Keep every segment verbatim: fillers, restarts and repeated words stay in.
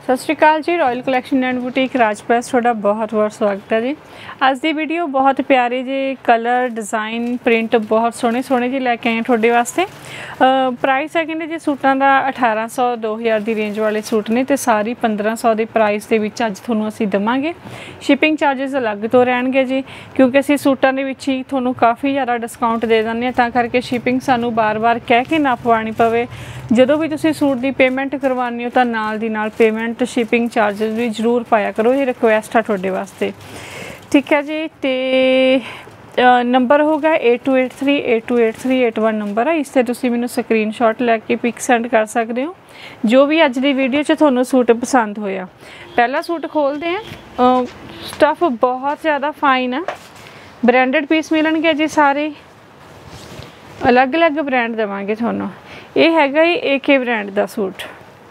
सत श्री अकाल जी। रॉयल कलैक्शन एंड बुटीक राजप्रैस थोड़ा बहुत बहुत स्वागत है जी। आज की वीडियो बहुत प्यारे जी कलर डिज़ाइन प्रिंट बहुत सोहने सोहने जी लैके आए थोड़े वास्ते। प्राइस है कहते जी सूटां दा अठारह सौ दो हज़ार की रेंज वाले सूट ने तो सारी पंद्रह सौ के प्राइस के विच अज तुहानूं असीं देवांगे। शिपिंग चार्जिस अलग तो रहणगे जी क्योंकि असीं सूटां दे विच ही तुहानूं काफ़ी ज़्यादा डिस्काउंट दे दिंदे हां, तां करके शिपिंग सानूं बार बार कह के ना पवानी पवे। जदों भी तुसीं सूट की पेमेंट करवानी हो तो नाल दी नाल पेमेंट शिपिंग चार्जिस भी जरूर पाया करो, ये रिक्वेस्ट है तुहाडे वास्ते, ठीक है जी। तो नंबर होगा eight two eight three eight two eight three eight one number है, इस ते तुसीं मैनूं स्क्रीन शॉट लैके पिक सेंड कर सकते हो जो भी अज की वीडियो च तुहानूं सूट पसंद होया। पहला सूट खोलते हैं। स्टफ बहुत ज़्यादा फाइन है, ब्रांडेड पीस मिलणगे जी, सारे अलग अलग ब्रांड देवांगे तुहानूं। ये हैगा ही ए के ब्रांड का सूट,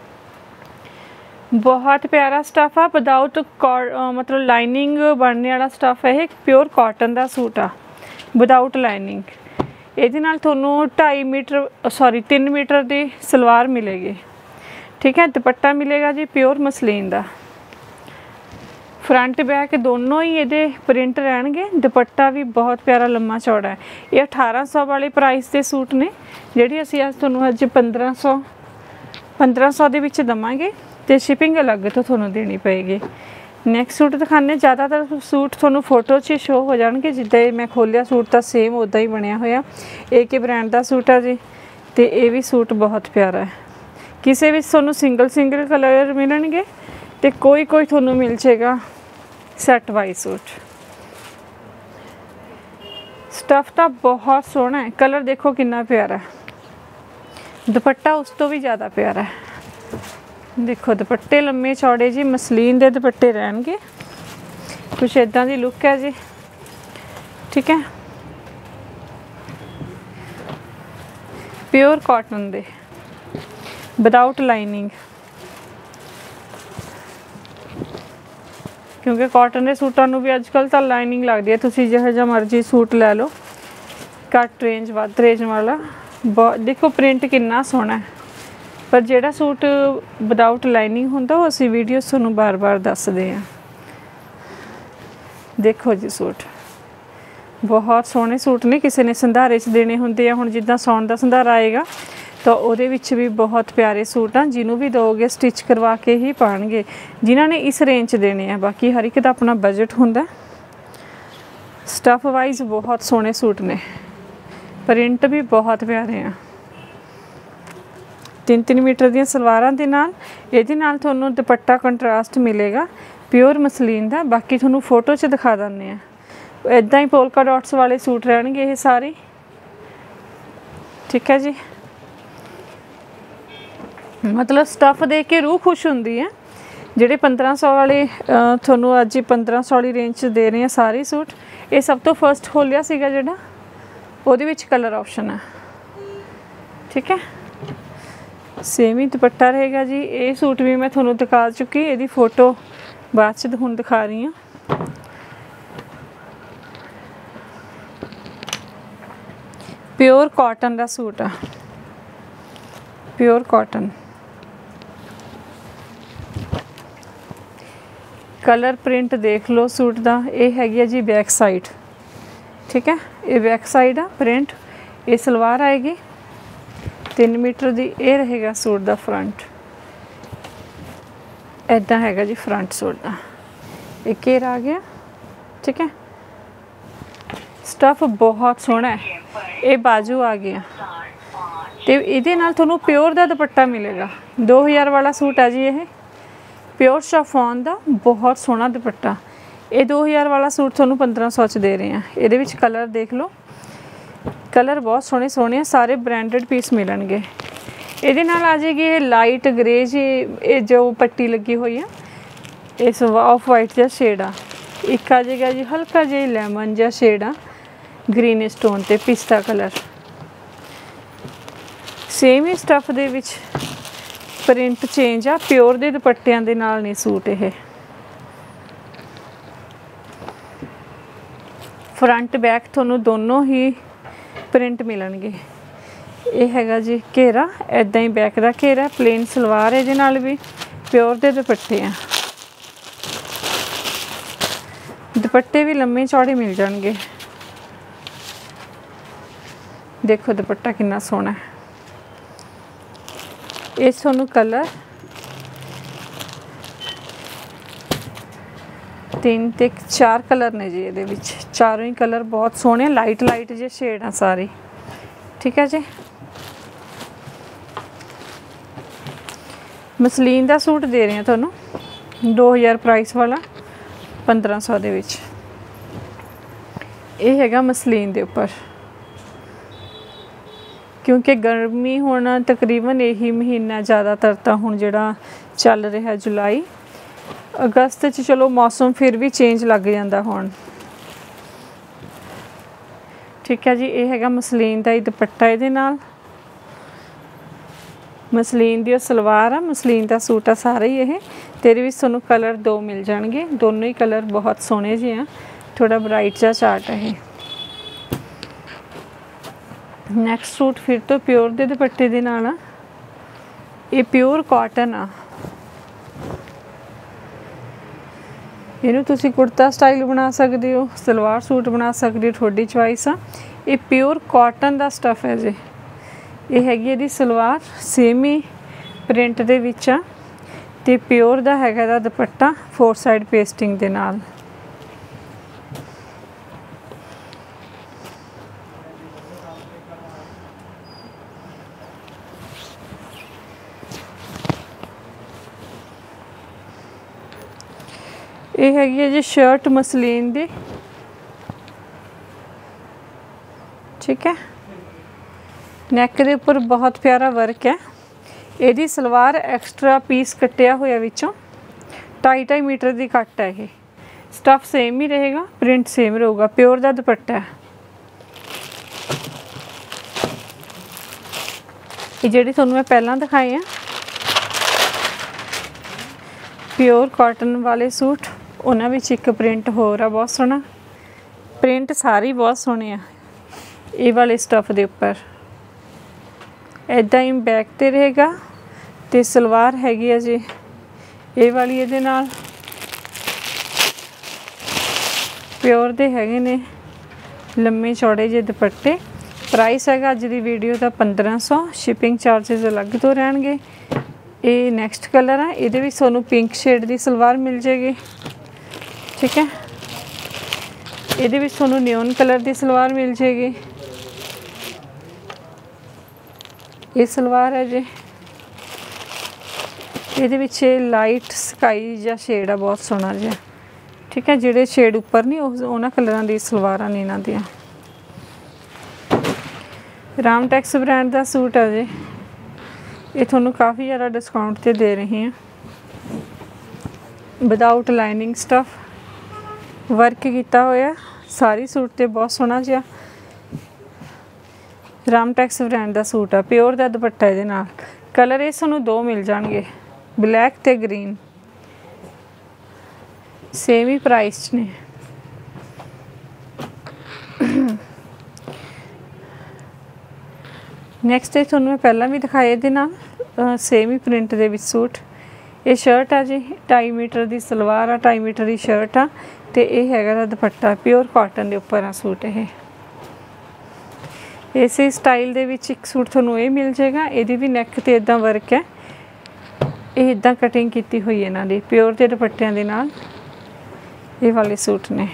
बहुत प्यारा स्टफ आ, विदाउट मतलब लाइनिंग बनने वाला स्टफ है। प्योर कॉटन का सूट आ विदाउट लाइनिंग। ये नाल तुहानूं ढाई मीटर सॉरी तीन मीटर की सलवार मिलेगी, ठीक है। दुपट्टा मिलेगा जी प्योर मसलीन का, फ्रंट बैक दोनों ही ये प्रिंट रहणगे। दुपट्टा भी बहुत प्यारा लम्मा चौड़ा है। ये अठारह सौ वाले प्राइस के सूट ने जिहड़ी असीं अज तुहानूं अज पंद्रह सौ पंद्रह सौ दे विच देवांगे तो शिपिंग अलग तो तुहानूं देनी पेगी। नैक्सट सूट दिखाने, ज़्यादातर सूट तुहानूं फोटो च शो हो जाएंगे, जिद्दां मैं खोलिया सूट तो सेम उदा ही बनया होया। ए के ब्रांड का सूट है जी, तो ये भी सूट बहुत प्यारा है। किसी भी तुहानूं सिंगल सिंगल कलर मिलणगे तो कोई कोई तुहानूं मिल जाएगा सैट वाइज सूट। स्टफ तो बहुत सोहना है, कलर देखो कितना प्यारा है, दुपट्टा उस तो भी ज़्यादा प्यारा है। देखो दुपट्टे लम्मे चौड़े जी मसलीन के दुपट्टे रहणगे, कुछ इदां दी लुक है जी, ठीक है। प्योर कॉटन दे विदाउट लाइनिंग, क्योंकि कॉटन के सूटां नूं भी अजकल तो लाइनिंग लगती है। तुसीं जिहो जिहा मर्जी सूट लै लो, घट रेंज वध रेंज वाला। बहुत देखो प्रिंट कितना सोहना है, पर जिहड़ा सूट विदाउट लाइनिंग हुंदा वो असीं वीडियो तुहानूं बार बार दसदे हैं। देखो जी सूट बहुत सोहने सूट ने, किसी ने संधारे च देने हुंदे आ, हुण जिद्दां सौण दा संधारा आएगा तो उहदे विच भी बहुत प्यारे सूट आ, जिन्हों भी दोगे स्टिच करवा के ही पाएंगे जिन्हां ने इस रेंज देने हैं। बाकी हर एक दा अपना बजट हुंदा। स्टफ वाइज बहुत सोहने सूट ने, प्रिंट भी बहुत प्यारे हैं। तीन तीन मीटर दी सलवारां दे नाल इहदे नाल तुहानूं दुपट्टा कंट्रास्ट मिलेगा प्योर मसलीन दा। बाकी तुहानूं फोटो च दिखा दिंदे आ। इदां ही पोलका डॉट्स वाले सूट रहणगे ये सारे, ठीक है जी। मतलब स्टफ देख के रूह खुश होंदी है। जिहड़े पंद्रह सौ वाले तुहानूं अज पंद्रह सौ वाली रेंज दे रहे हैं सारे सूट। ये सब तो फर्स्ट खोलिया सीगा जिहड़ा, उहदे विच कलर ऑप्शन है, ठीक है। सेम ही दुपट्टा रहेगा जी। ये सूट भी मैं तुहानूं दिखा चुकी, इसकी फोटो बाद च हुण दिखा रही हूँ। प्योर कॉटन का सूट है, प्योर कॉटन। कलर प्रिंट देख लो सूट का। ये हैगी जी बैक साइड, ठीक है। ये बैक साइड आ प्रिंट। ये सलवार आएगी तीन मीटर की। ये रहेगा सूट का फ्रंट, इदा हैगा जी फ्रंट सूट का। एक घेर आ गया, ठीक है। स्टफ बहुत सोहना है। ये बाजू आ गया तो ये नाल तुहानूं प्योर का दुपट्टा मिलेगा। दो हज़ार वाला सूट है जी, ये प्योर शिफॉन का बहुत सोहना दुपट्टा। ये दो हज़ार वाला सूट तुहानूं पंद्रह सौ च दे रहे हैं। ये विच कलर देख लो, कलर बहुत सोहने सोहने सारे ब्रांडेड पीस मिलणगे। ये नाल आ जाएगी ये लाइट ग्रे जी, ये जो पट्टी लगी हुई है इस ऑफ वाइट जहा शेड आ। एक आ जाएगा जी हल्का जी लैमन जहा शेड आ ग्रीन स्टोन ते पिस्ता कलर। सेम ही स्टफ दे विच प्रिंट चेंज आ, प्योर दे दुपट्टियां दे नाल ने सूट। ये फ्रंट बैक तुहानूं दोनों ही प्रिंट मिलणगे। ये हैगा जी घेरा, इदां ही बैक का घेरा, प्लेन सलवार है भी प्योर दे दुपट्टे हैं। दुपट्टे भी लम्मे चौड़े मिल जाएंगे। देखो दुपट्टा कितना सोहना है। ये सोनू कलर तीन ते चार कलर ने जी, ये चारों ही कलर बहुत सोहने, लाइट लाइट जे शेड हैं सारी। ठीक है जी। मसलीन का सूट दे रहे हैं थोनों दो हज़ार प्राइस वाला पंद्रह सौ दे विच। ये हैगा मसलीन दे उपर, क्योंकि गर्मी होना तकरीबन यही महीना ज़्यादातर तो हुण जिहड़ा चल रहा जुलाई अगस्त च चलो मौसम फिर भी चेंज लग जाता हुण। ठीक है जी। ये हैगा मसलीन का ही दुपट्टा, ये नाल मसलीन दी सलवार आ, मसलीन का सूट आ सारा ही। ये तेरे भी तुहानूं कलर दो मिल जाएंगे, दोनों ही कलर बहुत सोहने जे हैं। थोड़ा ब्राइट जा चार्ट है। नैक्सट सूट फिर तो प्योर दे दुपट्टे दे नाल आ। ये प्योर कॉटन आ, इनू तुसी कुर्ता स्टाइल बना सकते हो, सलवार सूट बना सकते हो, थोड़ी चॉइस आ। ये प्योर कॉटन का स्टफ है जी। ये हैगी इहदी सलवार सेम ही प्रिंट दे विच आ ते प्योर दा हैगा दा दुपट्टा फोर साइड पेस्टिंग दे नाल। ये हैगी है जी शर्ट मसलीन दी। ठीक है। नैक के उपर बहुत प्यारा वर्क है। यदी सलवार एक्सट्रा पीस कटिया होया विचों ढाई ढाई मीटर की कट है। ये स्टफ सेम ही रहेगा, प्रिंट सेम रहेगा। प्योर का दुपट्टा है। ये जिहड़ी तुहानूं मैं पहला दिखाए हैं प्योर कॉटन वाले सूट, उन्हां विच एक प्रिंट होर आ बहुत सोहना। प्रिंट सारे बहुत सोहने आ। ये वाले स्टफ दे उपर इदां ही बैक ते रहेगा ते सलवार हैगी है जी ये वाली ये नाल प्योर दे हैगे ने लम्मे चौड़े जे दुपट्टे। प्राइस हैगा अज दी वीडियो का पंद्रह सौ, शिपिंग चार्जिज अलग तो रहणगे। ये नैक्सट कलर है, ये भी तुहानूं पिंक शेड की सलवार मिल जाएगी। ठीक है। ये भी तुहानूं न्योन कलर की सलवार मिल जाएगी। ये सलवार है जी, ये लाइट स्काई जा शेड है बहुत सोहना जिहा। ठीक है। जिहड़े शेड उपर नहीं उन्हां कलरां दी सलवारां ने इन्हां दियां। रामटेक्स ब्रांड का सूट है जी। ये तुहानूं काफ़ी ज़्यादा डिस्काउंट ते दे रही हैं। विदाउट लाइनिंग स्टफ वर्क किया होया सारी सूट ते बहुत सोहना जिहा। रामटेक्स ब्रांड का सूट है, प्योर का दुपट्टा ये नाल। कलर ये तुहानूं दो मिल जाएंगे, ब्लैक ते ग्रीन। सेम ही प्राइस ने। नैक्सट ये तुहानूं मैं पहला भी दिखाए दे नाल सेम ही प्रिंट दे विच सूट। ये शर्ट है जी, ढाई मीटर की सलवार आ, ढाई मीटर की शर्ट आ ते ये हैगा दुपट्टा प्योर कॉटन के उपर आ सूट। ये इसे स्टाइल दे विच एक सूट तुहानूं ये मिल जाएगा। ये भी नैक ते इदां वर्क है, ये इदां कटिंग की हुई है इन्हां दी प्योर के दुपट्टियां दे नाल। ये वाले सूट ने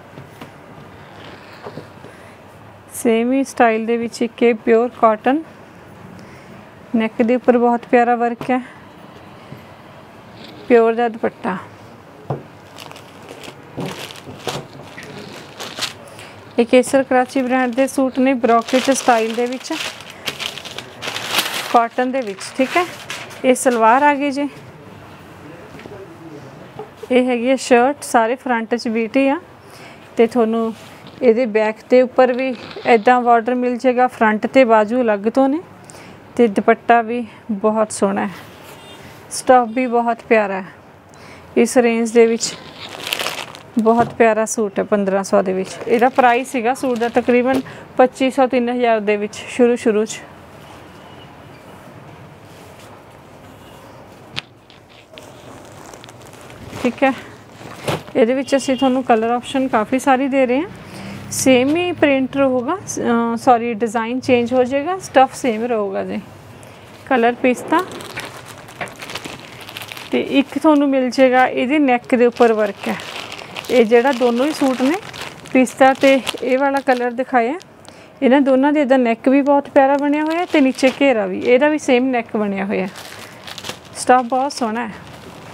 सेम ही स्टाइल दे विच एक प्योर कॉटन, नैक दे उपर बहुत प्यारा वर्क है, प्योर का दुपट्टा। एक केसर कराची ब्रांड के सूट ने ब्रॉकेट स्टाइल दे विच कॉटन दे विच। ठीक है। ये सलवार आ गई जी। ये हैगी है शर्ट, सारे फ्रंट च बीटी आ ते तुहानूं ये बैक के उपर भी इदां बॉर्डर मिल जाएगा, फ्रंट ते बाजू अलग तो ने ते दुपट्टा भी बहुत सोहना है, स्टफ भी बहुत प्यारा है। इस रेंज दे विच बहुत प्यारा सूट है पंद्रह सौ दे विच। इहदा प्राइस सीगा सूट का तकरीबन पच्ची सौ तीन हज़ार दे विच शुरू शुरू च। ठीक है। ਇਹਦੇ ਵਿੱਚ ਅਸੀਂ ਤੁਹਾਨੂੰ ਕਲਰ ਆਪਸ਼ਨ ਕਾफ़ी सारी दे रहे हैं। सेम ही प्रिंट होगा, सॉरी डिज़ाइन चेंज हो जाएगा, स्टफ सेम रहेगा जी। कलर पिस्ता तो एक ਤੁਹਾਨੂੰ मिल जाएगा ਇਹਦੀ नैक के उपर वर्क है। ये ਜਿਹੜਾ दोनों ही सूट ने पिस्ता तो ये वाला कलर दिखाया, इन्होंने दोनों के इधर नैक भी बहुत प्यारा बनया हुआ है तो नीचे घेरा भी ਇਹਦਾ भी सेम नैक बनया हुआ है। स्टफ बहुत सोहना है।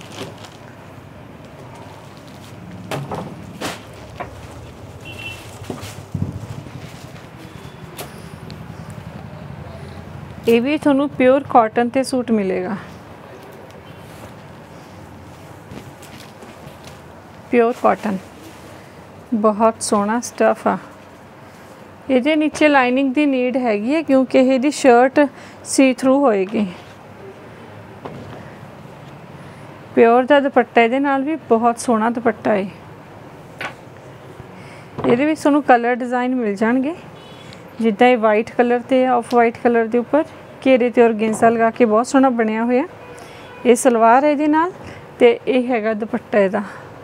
ये भी थोनों प्योर कॉटन ते सूट मिलेगा, प्योर कॉटन, बहुत सोहना स्टफ आ। ये नीचे लाइनिंग की नीड हैगी है क्योंकि ये शर्ट सी थ्रू होएगी। प्योर का दुपट्टा ये भी बहुत सोहना दुपट्टा है। ये भी सूँ कलर डिज़ाइन मिल जाएंगे जिदा ये वाइट कलर ते ऑफ वाइट कलर के उपर घेरे ते और गिंसा लगा के बहुत सोहना बनया हुआ। ये सलवार है ये नाल ते ये हैगा दुपट्टा इहदा।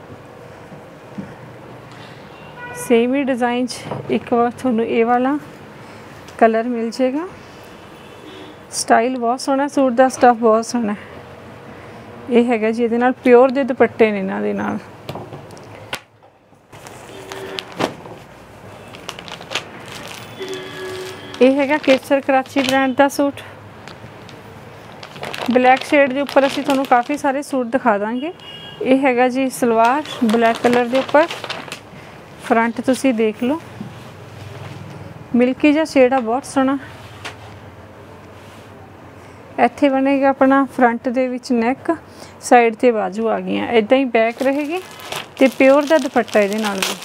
सेम ही डिज़ाइन एक बार थोनों ये वाला कलर मिल जाएगा। स्टाइल बहुत सोहना, सूट का स्टफ बहुत सोहना है। ये हैगा जी, ये नाल प्योर दे दुपट्टे ने इन्हां दे नाल। ये हैगा केसर कराची ब्रांड का सूट, ब्लैक शेड के उपर असीं तुहानूं काफ़ी सारे सूट दिखा देंगे। ये हैगा जी सलवार ब्लैक कलर के उपर, फ्रंट तुसीं देख लो मिल्की जा शेड आ, बहुत सोहना। इत्थे बनेगा अपना फ्रंट दे विच नैक, साइड ते बाजू आ गई, इदां ही बैक रहेगी तो प्योर का दुपट्टा इहदे नाल भी।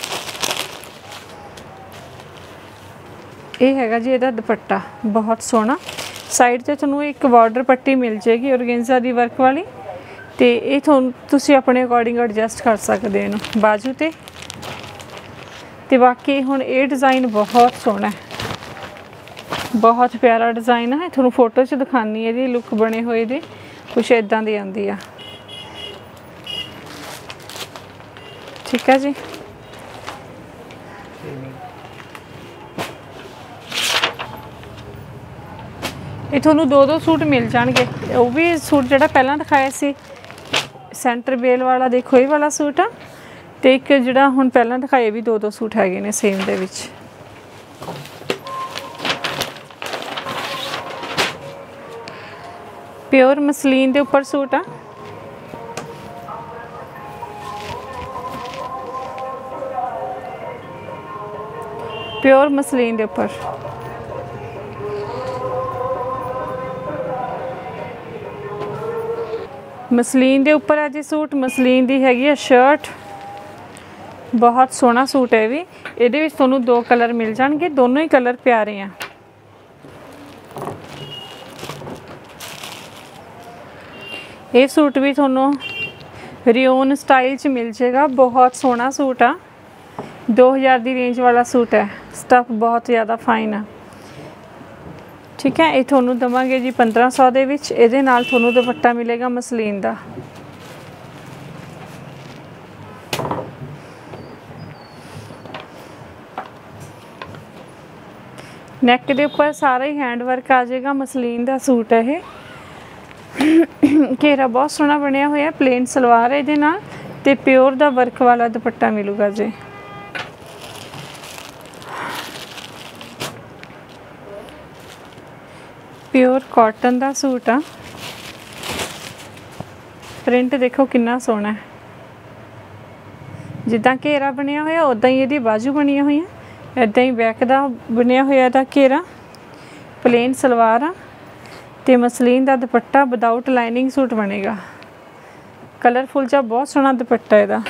ये हैगा जी इहदा दुपट्टा बहुत सोहना। साइड ते तुहानूं एक बॉर्डर पट्टी मिल जाएगी ऑर्गेन्जा दी वर्क वाली, तो ये तुहानूं तुसीं अपने अकॉर्डिंग एडजस्ट कर सकते हो बाजू ते। ते बाकी हुण ये डिज़ाइन बहुत सोहना है, बहुत प्यारा डिज़ाइन है। तुहानूं फोटो च दिखानी है, लुक बने हुए दे कुछ इदां दी आंदी आ, ठीक है जी। ये थोनों दो दो सूट मिल जाएंगे। वो भी सूट जो पहला दिखाया सी सेंटर बेल वाला, देखो ये वाला सूट आ, तो एक जो हुण पहला दिखाया भी दो दो सूट है ने सेम दे विच। प्योर मसलीन के उपर सूट आ, प्योर मसलीन के उपर। मसलीन के उपर है जी सूट, मसलीन की हैगी है शर्ट, बहुत सोहना सूट है भी। ये तुहानूं दो कलर मिल जाएंगे, दोनों ही कलर प्यारे हैं। ये सूट भी तुहानूं रियोन स्टाइल च मिल जाएगा, बहुत सोहना सूट आ। दो हज़ार की रेंज वाला सूट है, स्टफ बहुत ज़्यादा फाइन है, ठीक है। ये थोनों देवांगे जी पंद्रह सौ दे विच। इहदे नाल थोनों दुपट्टा मिलेगा मसलीन का। नैक के उपर सारा ही हैंड वर्क आ जाएगा, मसलीन का सूट है ये। घेरा बहुत सोहना बनया हुआ, प्लेन सलवार है इहदे नाल ते प्योर का वर्क वाला दुपट्टा मिलूगा जी। प्योर कॉटन का सूट आ, प्रिंट देखो कितना सोहना है, जिदा घेरा बनया होया उदा ही ये बाजू बनी हुई है, इदा ही बैक का बनया होया दा घेरा। प्लेन सलवार आ ते मसलीन का दुपट्टा, विदाउट लाइनिंग सूट बनेगा। कलरफुल जा बहुत सोहना दुपट्टा इहदा।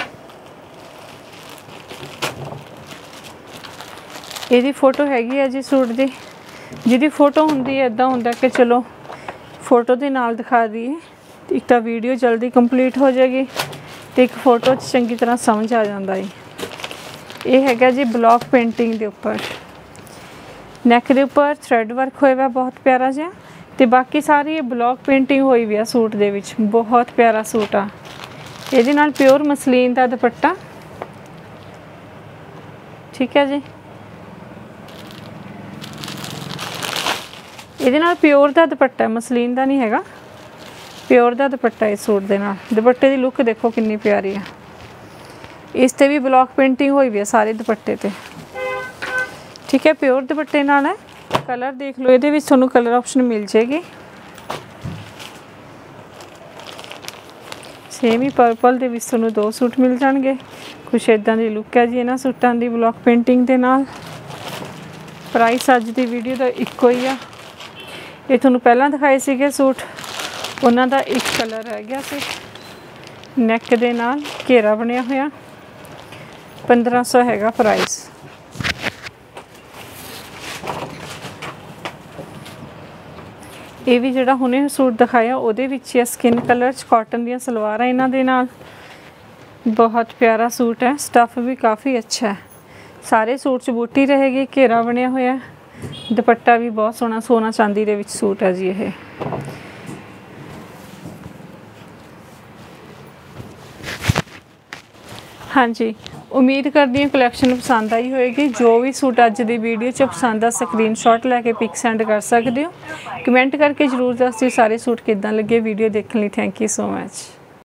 इहदी फोटो हैगी है जी सूट की, जिहदी फोटो होंदी है इदां हुंदा कि चलो फोटो के नाल दिखा दीए, एक तो वीडियो जल्दी कंप्लीट हो जाएगी तो एक फोटो चंगी तरह समझ आ जाता है। ये हैगा जी ब्लॉक पेंटिंग के उपर, नैक के उपर थ्रेड वर्क होया बहुत प्यारा जिहा, तो बाकी सारी ये ब्लॉक पेंटिंग हुई हुई है सूट दे विच। बहुत प्यारा सूट आ, ਇਹਦੇ ਨਾਲ ਪਿਓਰ ਮਸਲੀਨ ਦਾ ਦੁਪੱਟਾ, ठीक है जी। ਇਹਦੇ ਨਾਲ ਪਿਓਰ ਦਾ ਦੁਪੱਟਾ, ਮਸਲੀਨ ਦਾ ਨਹੀਂ ਹੈਗਾ, ਪਿਓਰ ਦਾ ਦੁਪੱਟਾ ਇਸ ਸੂਟ ਦੇ ਨਾਲ। ਦੁਪੱਟੇ ਦੀ ਲੁੱਕ ਦੇਖੋ ਕਿੰਨੀ ਪਿਆਰੀ ਆ। ਇਸ ਤੇ ਵੀ ਬਲੌਕ ਪੇਂਟਿੰਗ ਹੋਈ ਵੀ ਹੈ ਸਾਰੇ ਦੁਪੱਟੇ ਤੇ, ठीक है। प्योर दुपट्टे नाल है। कलर देख लो, ये थोनों कलर ऑप्शन मिल जाएगी। सेम ही पर्पल दे विच थोनों दो सूट मिल जाएंगे। कुछ इदां दी लुक है जी इन्हां सूटां दी ब्लॉक पेंटिंग दे नाल। प्राइस अज दी वीडियो दा इक्को ही आ। ये थोनों पहलां दिखाए सीगे सूट, उन्हां दा एक कलर रह गया सी। नैक दे नाल घेरा बनिया होया, पंद्रह सौ हैगा प्राइस। ये भी जिहड़ा हुणे सूट दिखाया उहदे विच ही स्किन कलर च कॉटन दी सलवार है इन्हां दे नाल। बहुत प्यारा सूट है, स्टफ भी काफ़ी अच्छा है। सारे सूट च बूटी रहेगी, घेरा बनिया होया, दुपट्टा भी बहुत सोहना सोना चांदी दे विच सूट है जी ये। हाँ जी, उम्मीद करती हूँ कलैक्शन पसंद आई होएगी। जो भी सूट अज की वीडियो च पसंद आ स्क्रीनशॉट लैके पिक सेंड कर सकते हो। कमेंट करके जरूर दस दिओ सारे सूट किद्दां लगे। वीडियो देखने लई थैंक यू सो मच।